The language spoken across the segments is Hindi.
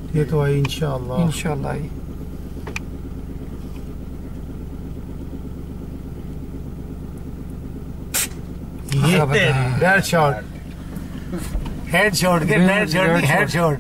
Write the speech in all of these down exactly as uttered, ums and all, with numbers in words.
ये तो आई इंशाल्लाह इंशाल्लाह आई। ये डेड शॉट, हेड शॉट के डेड शॉट, हेड शॉट।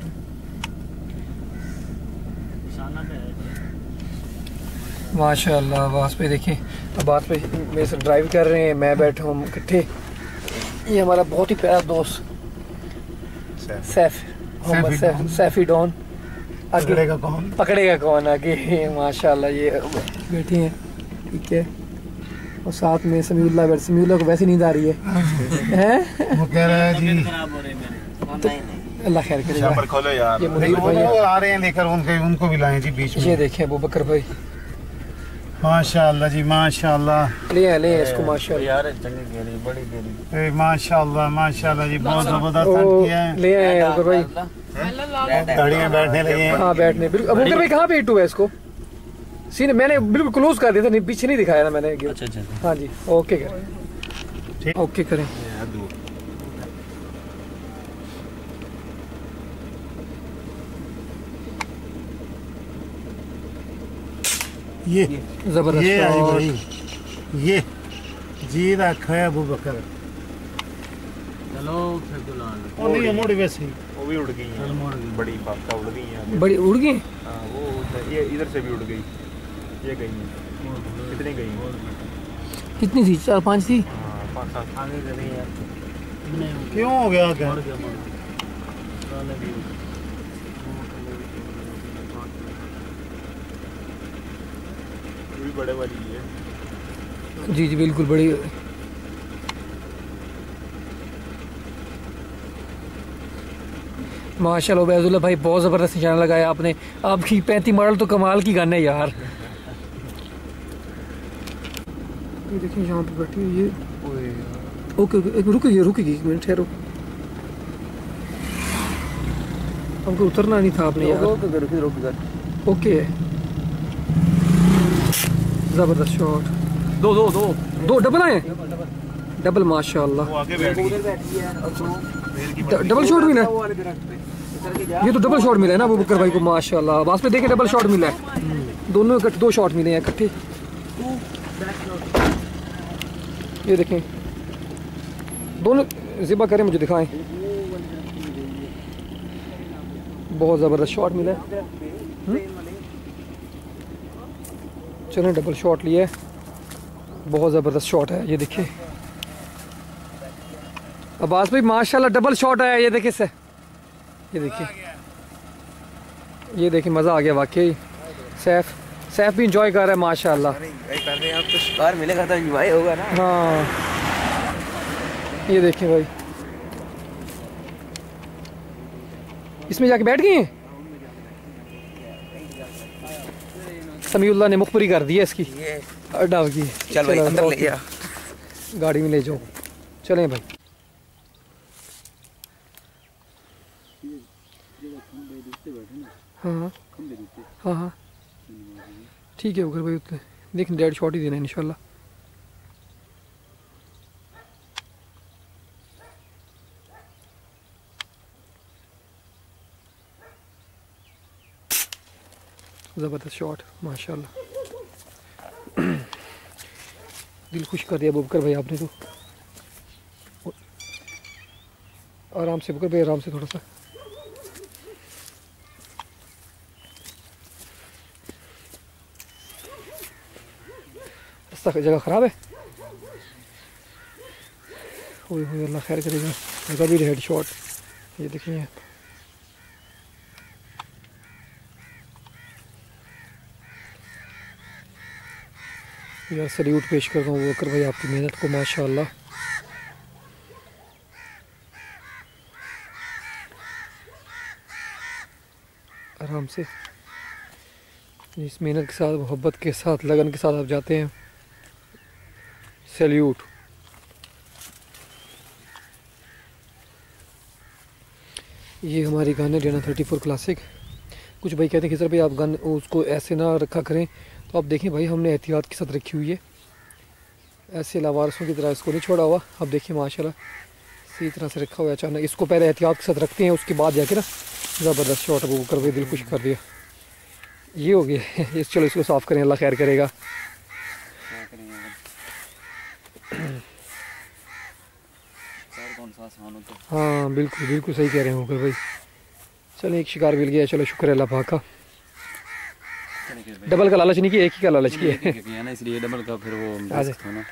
माशाल्लाह। आवाज़ पे देखें, आवाज़ पे मेरे से ड्राइव कर रहे हैं, मैं बैठा हूँ इकट्ठे। ये हमारा बहुत ही प्यारा दोस्त सैफ, मोहम्मद सैफ, सैफी डॉन। पकड़ेगा कौन, पकड़ेगा कौन आगे। माशाल्लाह ये बैठे हैं, ठीक है। और साथ में समीउल्लाह बैठ, समीउल्लाह को वैसे नींद आ रही है हैं? वो कह रहा है जी अल्लाह खैर करेगा। खोलो यार, ये मुनीर वो भाई आ रहे हैं लेकर, उनके उनको भी लाएं जी बीच में। ये देखें अबू बकर भाई, माशाल्लाह जी माशाल्लाह। ले ले इसको माशाल्लाह यार चंगी गेरी, बड़ी गेरी। ए माशाल्लाह माशाल्लाह जी, बहुत जबरदस्त हंट किया है। ले आए अबू बकर भाई, गाड़ी में बैठने लगे हैं। हाँ बैठने बिल्कुल। अबू बकर भाई कहाँ पे हिट हुआ है इसको? सीने मैंने बिल्कुल क्लोज कर दिया था, नहीं पीछे नहीं दिखाया ना मैंने। अच्छा अच्छा हाँ जी, ओके करें, ओके करें। ये जबरदस्त ये आई शॉट। भाई, ये जी रखा है अबू बकर। चलो फिर तो लान वो नहीं मोड़ वैसे ही, वो भी उड़ गई है, बड़ी पक्का उड़ गई है। बड़ी उड़ गई। हाँ वो उधर- ये इधर से भी उड़ गई, ये गई है। कितनी गई? कितनी थी? चार पाँच थी। हाँ पाँच सात आगे गई है। क्यों हो गया क्या? भी बड़े वाली है। जी जी बिल्कुल बड़ी। माशाल्लाह उबैदुल्लाह भाई बहुत ज़बरदस्त निशाना लगाया आपने। आपकी पैंती मॉडल तो कमाल की गन है यार। ये देखिए यहाँ पे बैठी हुई है। ओके ओके एक रुकिए रुकिए एक मिनट ठहरो, हमको उतरना नहीं था आपने यार। ओके ज़बरदस्त शॉट। दो दो दो दो डबल आए, डबल माशाल्लाह। वो आगे बैठ गई। ड- डबल शॉट मिला है? ये तो डबल शॉट मिला है ना अबू बकर भाई को माशाल्लाह। बस पे देखे डबल शॉट मिला है, दोनों इकट्ठे दो शॉट मिले हैं इकट्ठे। ये देखें दोनों ज़िबा करें, मुझे दिखाएं। बहुत ज़बरदस्त शॉट मिला है। चलें डबल शॉट लिया है, बहुत ज़बरदस्त शॉट है। ये देखिए अब्बास भाई माशाल्लाह डबल शॉट आया। ये देखिए से, ये देखिए ये देखिए मज़ा आ गया वाकई। सैफ सैफ भी इंजॉय कर रहा है माशाल्लाह। कर रहे हैं आप तो शिकार मिलेगा तो भाई होगा ना। हाँ ये देखिए भाई, इसमें जाके बैठ गई हैं। समीउल्लाह ने मुखबरी कर दी है इसकी अड्डा की। चल भाई अंदर ले गया, गाड़ी में ले जाओ। चलें भाई। हाँ हाँ हाँ ठीक है उगर भाई, उतने देख डेड शॉट ही देना है इंशाल्लाह। ज़बरदस्त शॉट माशाल्लाह। दिल खुश कर दिया बुकर भाई आपने तो। आराम से बुकर भाई, आराम से थोड़ा सा। रास्ता जगह ख़राब है। ओए होए अल्लाह खैर करेगा। लगा भी हेड शॉट, ये देखिए। यार सल्यूट पेश करता हूँ बुकर भाई आपकी मेहनत को माशाल्लाह। आराम से इस मेहनत के साथ, मोहब्बत के साथ, लगन के साथ आप जाते हैं। सैल्यूट। ये हमारी गन है डेना थर्टी फोर क्लासिक। कुछ भाई कहते हैं कि सर भाई आप गन उसको ऐसे ना रखा करें, तो आप देखें भाई हमने एहतियात के साथ रखी हुई है, ऐसे लावारसों की तरह इसको नहीं छोड़ा हुआ। अब देखिए माशाल्लाह सही तरह से रखा हुआ है अचानक। इसको पहले एहतियात के साथ रखते हैं, उसके बाद जाके ना ज़बरदस्त शॉट अबू बकर भाई दिल खुश कर दिया। ये हो गया इस, चलो इसको साफ़ करें, अल्लाह खैर करेगा। हाँ बिल्कुल बिल्कुल सही कह रहे हैं बकर भाई। चलो एक शिकार मिल गया, चलो शुक्र है अल्लाह पाक का। डबल का लालच नहीं किया, एक ही का लालच किया है ना, इसलिए डबल का फिर वो ना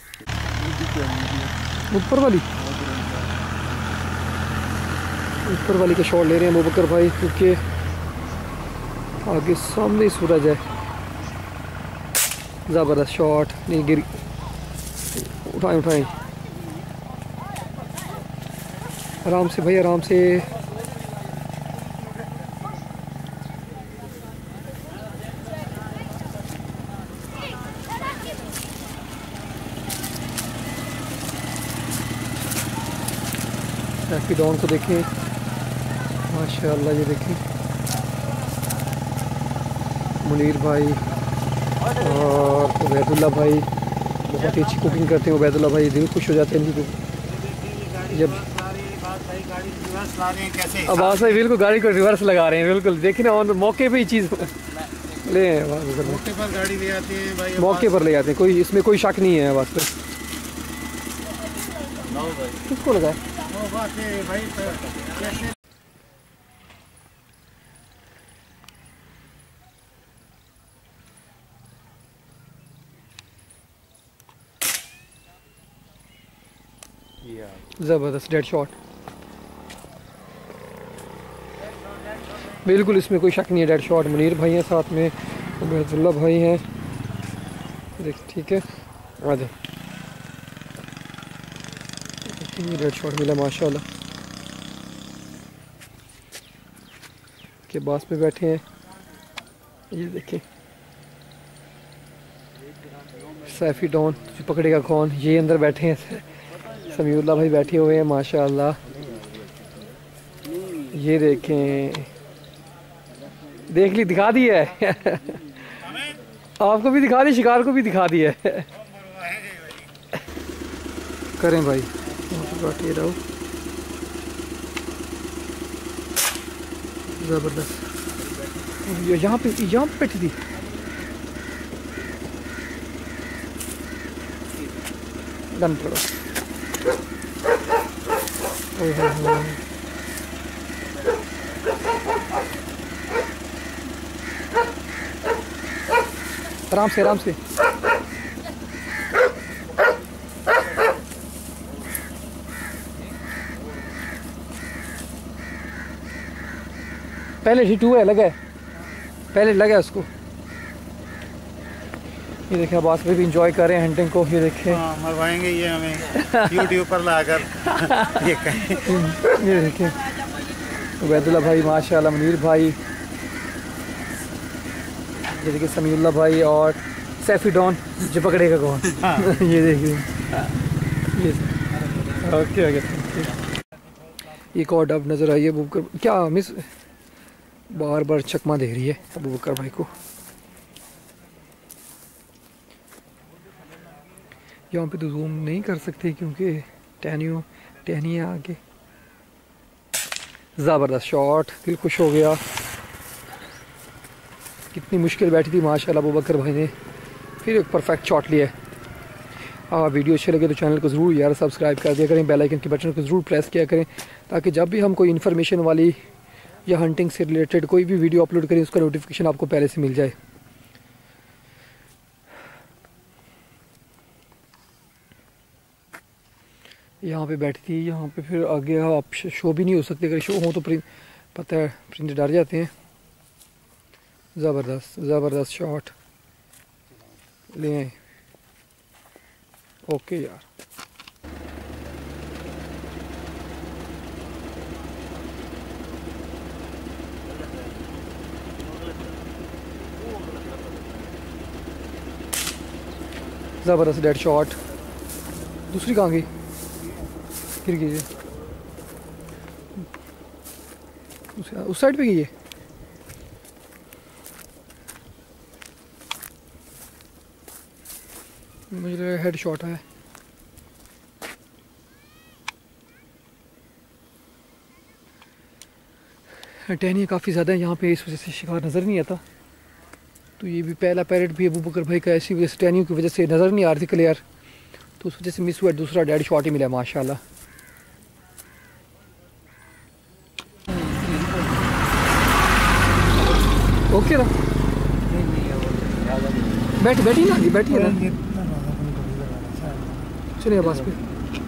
ऊपर वाली ऊपर वाली का शॉट ले रहे हैं अबू बकर भाई, क्योंकि आगे सामने ही सूरज है। ज़बरदस्त शॉट, नहीं गिर, उठाएं उठाएं आराम से भाई, आराम से। हैप्पी डॉन को देखें माशाल्लाह, ये देखें मुनीर भाई और उबैदुल्ला भाई बहुत ही अच्छी कुकिंग करते हैं। उबैदुल्ला भाई दिल खुश हो जाते हैं इनकी जब आवाज़ भाई बिल्कुल गाड़ी को रिवर्स लगा रहे हैं, बिल्कुल देखिए ना, और मौके पे ही चीज़ ले मौके पर गाड़ी ले आते हैं भाई, मौके पर ले आते हैं, कोई इसमें कोई शक नहीं है आवाज़ पे। किसको लगा भाई? ज़बरदस्त डेड शॉट, बिल्कुल इसमें कोई शक नहीं है, डेड शॉट। मुनीर भाई हैं साथ में, उबैदुल्ला भाई हैं, देख ठीक है आ जाए। डेड शॉट मिला माशाल्लाह, के बास पे बैठे हैं, ये देखें सैफी डॉन पकड़ेगा कौन, ये अंदर बैठे हैं समीउल्लाह भाई बैठे हुए हैं माशाल्लाह। ये देखें, देख ली, दिखा दी है आपको भी दिखा दी, शिकार को भी दिखा दी है करें भाई, बैठे रहो। ज़बरदस्त, यहाँ पे यहाँ पे बैठी थी, डन करो। आराम से आराम से, पहले हिट हुआ है, लगा है पहले लगा है उसको। ये देखें अब्बास भाई भी इंजॉय कर रहे हैं हंटिंग को, ये देखें मरवाएंगे ये हमें यूट्यूब पर लाकर ये कहें। ये देखें उबैदुल्ला भाई माशाल्लाह, मुनीर भाई, ये देखिए समीउल्लाह भाई और सैफी डॉन जो पकड़ेगा कौन ये देखिए ये ओके ओके। एक और डब नज़र आई है अबू बकर, क्या मिस बार बार चकमा दे रही है अबू बकर भाई को। यहाँ पे तो जूम नहीं कर सकते क्योंकि टहनियों टहनियाँ आगे। ज़बरदस्त शॉट, दिल खुश हो गया, कितनी मुश्किल बैठी थी माशाल्लाह अबू बकर भाई ने फिर एक परफेक्ट शॉट लिया। हाँ वीडियो अच्छे लगे तो चैनल को ज़रूर यार सब्सक्राइब कर दिया करें, बेल आइकन के बटन को ज़रूर प्रेस किया करें, ताकि जब भी हम कोई इन्फॉर्मेशन वाली या हंटिंग से रिलेटेड कोई भी वीडियो अपलोड करें उसका नोटिफिकेशन आपको पहले से मिल जाए। यहाँ पे बैठी थी, यहाँ पे फिर आगे आप शो भी नहीं हो सकते, अगर शो हो तो पता है परिंदे डर जाते हैं। ज़बरदस्त ज़बरदस्त शॉट ले आए, ओके यार। ज़बरदस्त डेड शॉट, दूसरी कहाँ गई, गिर गई है उस साइड पे गई है। मुझे लगा हेड शॉट है। टहनियाँ काफ़ी ज़्यादा है यहाँ पे, इस वजह से शिकार नज़र नहीं आता। तो ये भी पहला पैरेट भी अबू बकर भाई का ऐसी वजह से टहनियों की वजह से नज़र नहीं आ रही थी क्लियर, तो उस वजह से मिस हुआ। दूसरा डेड शॉट ही मिला माशाल्लाह। ओके ना, बैठ बैठी ना बैठी है ना, चलिए बस पे।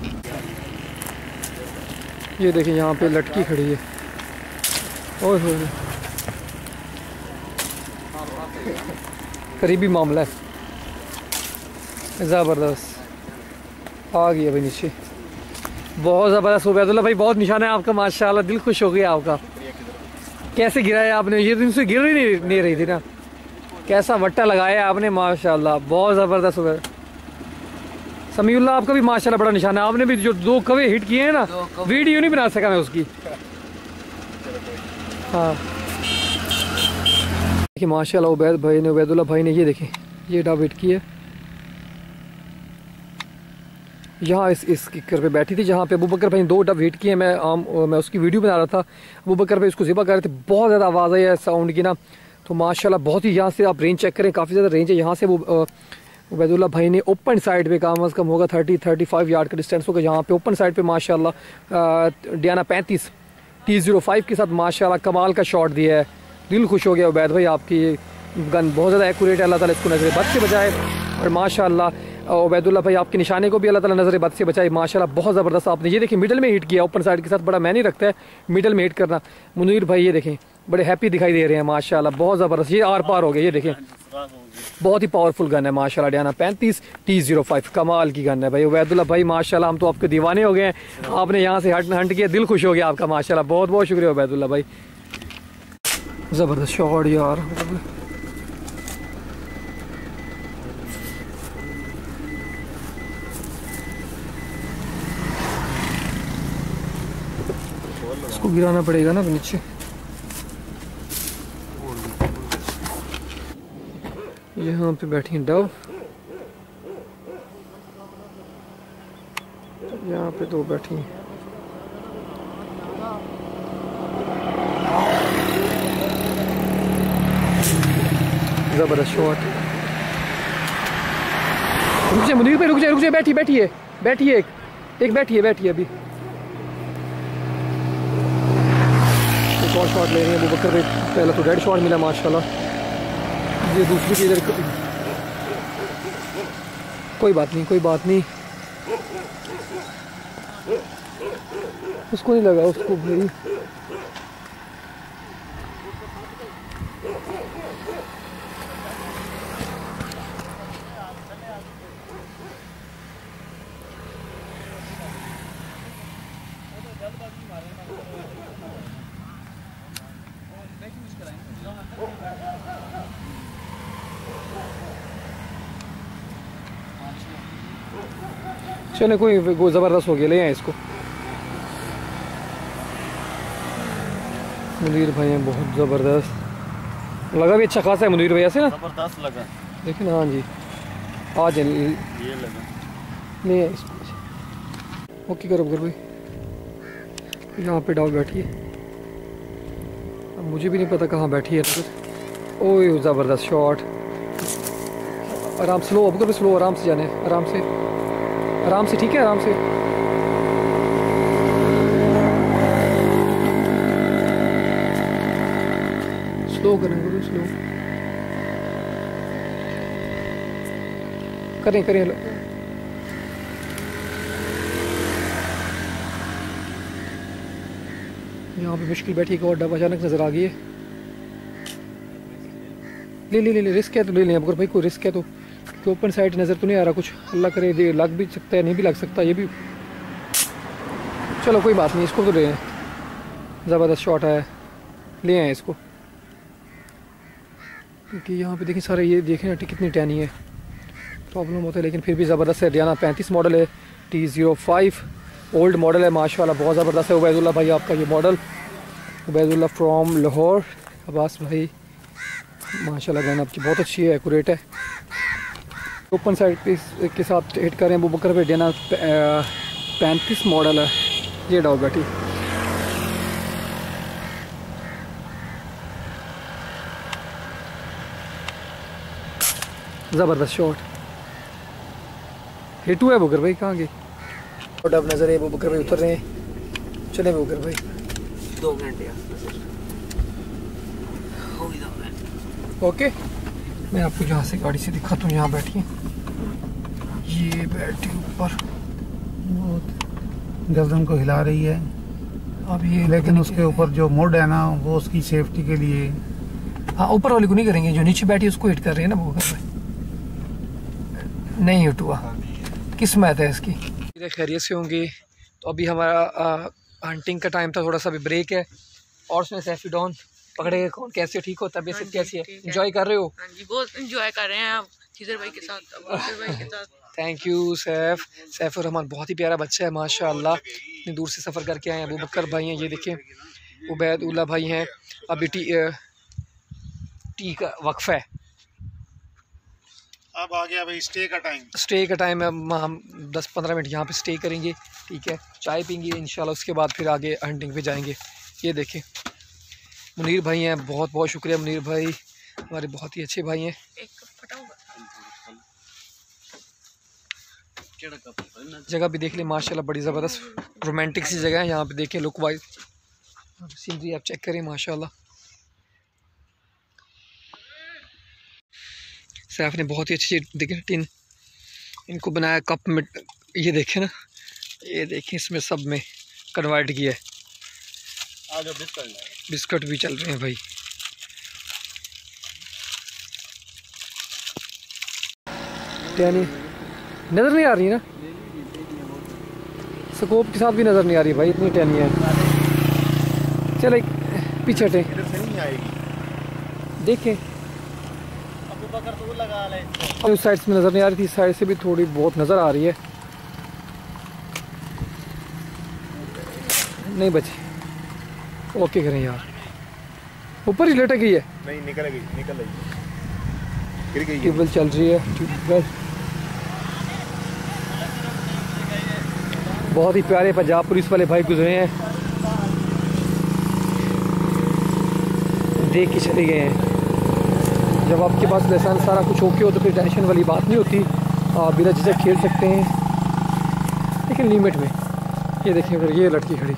ये देखिए यहाँ पे लटकी खड़ी है, ओए हो करीबी मामला है, ज़बरदस्त आ गई अभी नीचे। बहुत ज़बरदस्त उबैदुल्लाह भाई, बहुत निशाना है आपका माशाल्लाह, दिल खुश हो गया आपका। कैसे गिराया आपने, ये दिन से गिर ही नहीं, नहीं रही थी ना, कैसा वट्टा लगाया आपने माशाल्लाह, बहुत ज़बरदस्त हो गया। समीउल्लाह आपका भी माशाल्लाह बड़ा निशाना है, आपने भी जो दो कवे हिट किए हैं ना, वीडियो नहीं बना सका मैं उसकी। हाँ देखिए माशाल्लाह उबैद भाई ने, उबैदुल्लाह भाई ने ये देखें ये डाव हिट की है। यहाँ इस इस किकर पे बैठी थी जहाँ पे अबू बकर भाई दो डब हिट किए। मैं आम मैं उसकी वीडियो बना रहा था, अबू बकर भाई उसको ज़िबा कर रहे थे, बहुत ज़्यादा आवाज़ आई है साउंड की ना, तो माशाल्लाह बहुत ही, यहाँ से आप रेंज चेक करें, काफ़ी ज़्यादा रेंज है। यहाँ से वो उबैदुल्लाह भाई ने ओपन साइड पे कम अज़ कम होगा थर्टी थर्टी फाइव यार्ड का डिस्टेंस होगा। यहाँ पे ओपन साइड पे माशाल्लाह डियाना पैंतीस टी ज़ीरो फाइव के साथ माशाल्लाह कमाल का शॉट दिया है। दिल खुश हो गया उबैद भाई, आपकी गन बहुत ज़्यादा एक्यूरेट है, अल्लाह ताला इसको नज़र बद से बचाए। और माशाल्लाह उबैदुल्लाह भाई आपके निशाने को भी अल्लाह ताला नज़र बद से बचाए माशाल्लाह, बहुत ज़बरदस्त आपने ये देखिए मिडल में हिट किया, ओपन साइड के साथ बड़ा मैंने रखता है मिडल में हिट करना। मुनीर भाई ये देखें बड़े हैप्पी दिखाई दे रहे हैं माशाल्लाह, बहुत ज़बरदस्त, ये आर पार हो गया। ये देखें बहुत ही पावरफुल गन है माशाल्लाह, डियाना पैंतीस टी ज़ीरो फाइव कमाल की गन है भाई। उबैदुल्लाह भाई माशाल्लाह हम तो आपके दीवाने हो गए हैं, आपने यहाँ से हट हंट किया, दिल खुश हो गया आपका माशाल्लाह, बहुत बहुत शुक्रिया उबैदुल्लाह भाई, ज़बरदस्त शॉट यार। इसको गिराना पड़ेगा ना नीचे। यहाँ पे बैठी हैं डव, यहाँ पे दो बैठी हैं। जबरदस्त शॉट। रुक जाए मुनीर पे, रुक जाए रुक जाए, बैठी बैठी है बैठी है एक एक बैठी है बैठी है अभी एक और शॉट ले रही है अबू बकर भाई। पहला तो डेड शॉट मिला माशाल्लाह, ये दूसरी की इधर कोई बात नहीं कोई बात नहीं, उसको नहीं लगा उसको भाई। चले कोई वो ज़बरदस्त हो गया, ले आए इसको। मुनीर भाई हैं बहुत ज़बरदस्त, लगा भी अच्छा खासा है मुनीर भैया से ना, ज़बरदस्त लगा लेकिन हाँ जी आज ये लगा ले आए इसको। ओके करो बकर भाई, यहाँ पे डाल बैठी है, अब मुझे भी नहीं पता कहाँ बैठी है। ओह ज़बरदस्त शॉट, आराम स्लो अब कर, स्लो आराम से जाने, आराम से आराम से, ठीक है आराम से। स्लो करें स्लो करें करें यहाँ पे मुश्किल बैठी एक और डब अचानक नजर आ गई है। ले ले ले ले रिस्क है तो ले लें अगर भाई, कोई रिस्क है तो, कि ओपन साइड नज़र तो नहीं आ रहा कुछ, अल्लाह करे दे लग भी सकता है नहीं भी लग सकता ये भी, चलो कोई बात नहीं इसको तो ले आए। ज़बरदस्त शॉट है, ले आए इसको, क्योंकि यहाँ पे देखिए सारे ये देखें ना कितनी टैनी है, प्रॉब्लम होता है, लेकिन फिर भी ज़बरदस्त है। डियाना पैंतीस मॉडल है, T zero five old model है माशाल्लाह, बहुत ज़बरदस्त है। उबैदुल्लाह भाई आपका ये मॉडल, उबैदुल्लाह फ्रॉम लाहौर, अब्बास भाई माशाल्लाह गन आपकी बहुत अच्छी है, एक्यूरेट है। ओपन साइड पे के साथ हिट करें अबू बकर पे, डियाना पैंतीस मॉडल है, ये डाउ बैठी ज़बरदस्त शॉट। हिट हुआ है बुकर भाई, कहाँ गए? और अब नज़र है वो बुकर भाई उतर रहे हैं। चले बुकर भाई, दो मिनट यार। ओके मैं आपको यहाँ से गाड़ी से दिखाता हूँ। यहाँ बैठिए, ये बैठी ऊपर, गर्दन को हिला रही है अब ये, लेकिन उसके ऊपर जो मुड है ना वो उसकी सेफ्टी के लिए। हाँ ऊपर वाले को नहीं करेंगे, जो नीचे बैठी उसको हिट कर रहे हैं ना वो कर रहे। नहीं हिट हुआ, किस्मत है इसकी। खैरियत से होंगे। तो अभी हमारा हंटिंग का टाइम था, थोड़ा सा भी ब्रेक है। और उसमें सैफी डॉन पकड़े, कौन कैसे ठीक हो, तबीयत कैसी है? एंजॉय कर रहे हो? हाँ जी बहुत एंजॉय कर रहे हैं आप खिजर भाई के साथ, भाई के साथ। Thank you Saif. सैफ और रहमान बहुत ही प्यारा बच्चा है माशाल्लाह। इतनी दूर से सफ़र करके आए हैं। अबू बकर भाई हैं, ये देखें उबैद उल्ला भाई हैं। अभी टी टी का वक्फा है, अब आ गया भाई स्टे का टाइम। स्टे का टाइम है, हम दस पंद्रह मिनट यहाँ पे स्टे करेंगे, ठीक है, चाय पीएंगे इंशाल्लाह, उसके बाद फिर आगे हंटिंग पे जाएंगे। ये देखें मुनीर भाई हैं, बहुत बहुत शुक्रिया मुनीर भाई, हमारे बहुत ही अच्छे भाई हैं। जगह भी देख लें माशाल्लाह, बड़ी ज़बरदस्त रोमांटिक सी जगह है। यहाँ पे देखें लुक वाइज सीनरी आप चेक करें माशाल्लाह। सैफ ने बहुत ही अच्छी देखें टिन इनको बनाया, कप में ये देखें ना, ये देखें इसमें सब में कन्वर्ट किया है। बिस्कुट भी चल रहे हैं भाई। टैनी नज़र नहीं आ रही ना, स्कोप के साथ भी नज़र नहीं आ रही भाई, इतनी टैनी है। चले पीछे हटे, देखें उस साइड से नज़र नहीं आ रही थी, इस साइड से भी थोड़ी बहुत नज़र आ रही है। नहीं बची, ओके करें यार, ऊपर ही लटक गई है। नहीं निकल गई, निकल गई, गिर गई। ट्यूबवेल चल रही है, ट्यूबवेल बहुत ही प्यारे पंजाब पुलिस वाले भाई गुजरे हैं, देख के चले गए हैं। जब आपके पास लाइसेंस सारा कुछ ओके हो तो फिर टेंशन वाली बात नहीं होती, आप बिना झिझक खेल सकते हैं, लेकिन लिमिट में। ये देखिए फिर ये लड़की खड़ी,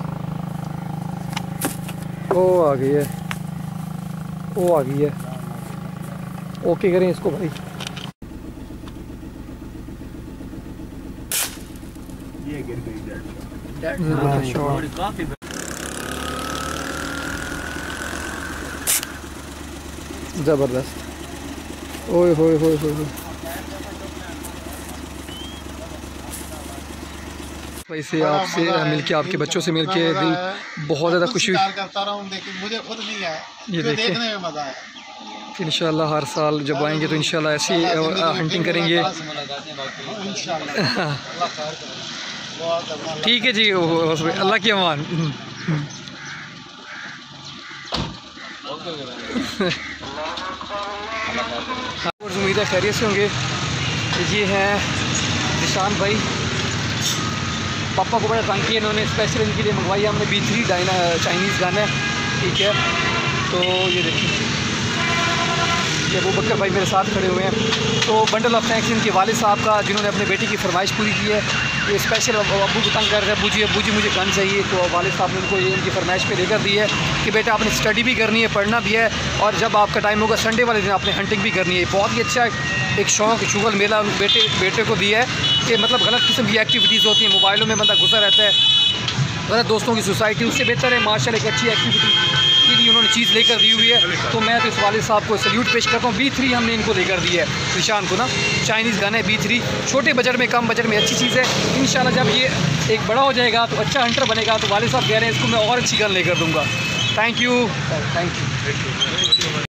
ओ आ गई है, ओ आ गई है, ओके करें इसको भाई। ये गिर गई। ज़बरदस्त, ओए होए होए होए। वैसे आपसे मिलके, आपके बच्चों से मिलके दिल बहुत ज़्यादा खुशी करता रहा हूं, लेकिन मुझे खुद नहीं आया, ये देखने में मज़ा आया। इंशाल्लाह हर साल जब आएंगे तो इंशाल्लाह ऐसी हंटिंग करेंगे। ठीक है जी, अल्लाह की अमान। उम्मीद है खैरियत से होंगे। ये हैं निशान भाई, पापा को बड़ा तंग किया इन्होंने, स्पेशल इनके लिए मंगवाई हमने B three Diana Chinese gun है, ठीक है। तो ये देखिए ये अबू बकर भाई मेरे साथ खड़े हुए हैं। तो बंडल ऑफ थैंक्स इनके वालिद साहब का, जिन्होंने अपने बेटी की फरमाइश पूरी की है। ये स्पेशल अबू को तंग कर रहे हैं, अबू जी अबू जी मुझे गन चाहिए, तो वालिद साहब ने उनको ये इनकी फरमाइश पे लेकर दी है कि बेटा आपने स्टडी भी करनी है, पढ़ना भी है, और जब आपका टाइम होगा संडे वाले दिन आपने हंटिंग भी करनी है। बहुत ही अच्छा एक शौक शुगल मेला बेटे बेटे को दिया है कि मतलब गलत किस्म की एक्टिविटीज़ होती हैं, मोबाइलों में बंदा घुसा रहता है, गलत दोस्तों की सोसाइटी, उससे बेहतर है माशाल्लाह एक अच्छी एक्टिविटी के लिए उन्होंने चीज़ लेकर दी हुई है। तो मैं तो इस वालिद साहब को सल्यूट पेश करता हूँ। बी थ्री हमने इनको लेकर दी है, निशान को ना, चाइनीज़ गन है बी थ्री, छोटे बजट में, कम बजट में अच्छी चीज़ है। इंशाल्लाह जब ये एक बड़ा हो जाएगा तो अच्छा हंटर बनेगा, तो वालिद साहब कह रहे हैं इसको मैं और अच्छी गन लेकर दूँगा। Thank you, thank you.